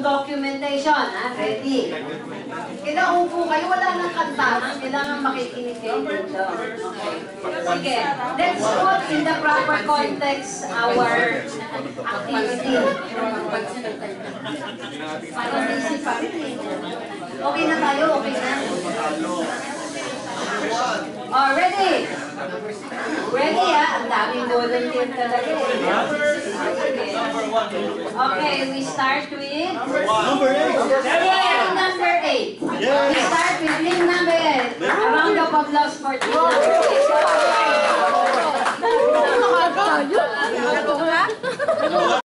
documentation. Ready? Kinaupo kayo, wala nang kantahan. Kailangan makikinig kayo dito. Okay. Sige, let's put in the proper context our activity. Parang busy pa rin eh. Okay na tayo, okay na. Oh, ready? Ready ang daming volunteer talaga eh. Okay, we start with Number 8. ring number 8. We start with ring number 8. A round of applause for ring number 8.